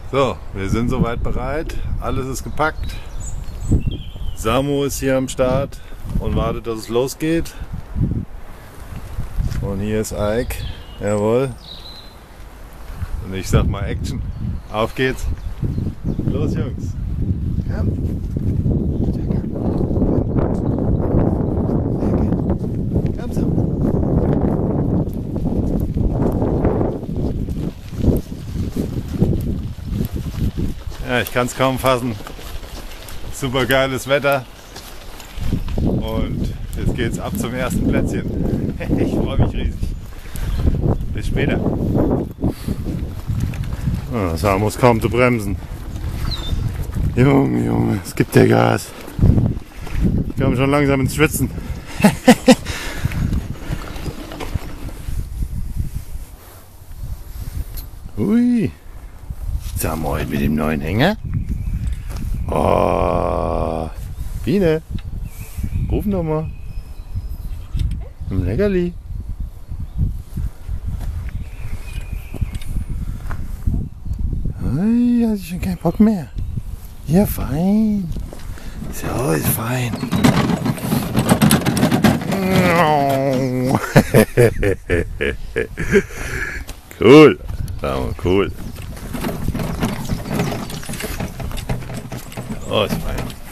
So, wir sind soweit bereit. Alles ist gepackt. Samu ist hier am Start und wartet, dass es losgeht. Und hier ist Ike. Jawohl. Und ich sag mal Action. Auf geht's. Los, Jungs. Komm. Komm so. Ja, ich kann es kaum fassen. Super geiles Wetter. Und jetzt geht's ab zum ersten Plätzchen. Ich freue mich riesig. Bis später. Oh, Samu ist kaum zu bremsen. Junge, es gibt ja Gas. Ich komme schon langsam ins Schwitzen. Ui. Samu heute mit dem neuen Hänger. Oh. Biene. Ruf nochmal. Ein Leckerli. Ui, hast du schon keinen Bock mehr? Ja, fein. So, ist fein. Cool. Cool. Oh, ist fein.